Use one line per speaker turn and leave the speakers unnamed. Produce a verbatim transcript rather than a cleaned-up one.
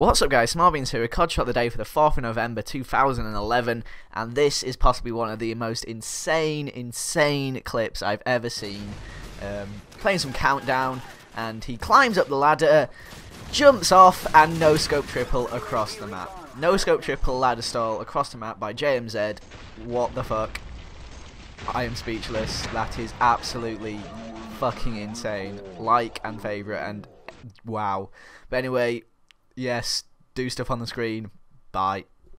What's up guys, Smarbeans here with COD Shot the Day for the fourth of November two thousand eleven, and this is possibly one of the most insane, insane clips I've ever seen. Um, playing some Countdown, and he climbs up the ladder, jumps off, and no-scope triple across the map. No-scope triple ladder stall across the map by J M Z. What the fuck? I am speechless. That is absolutely fucking insane. Like and favourite, and wow. But anyway, yes, do stuff on the screen. Bye.